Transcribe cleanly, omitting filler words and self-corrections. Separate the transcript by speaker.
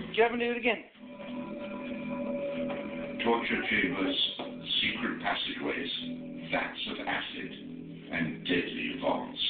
Speaker 1: Get up and do it again.
Speaker 2: Torture chambers, secret passageways, vats of acid, and deadly vaults.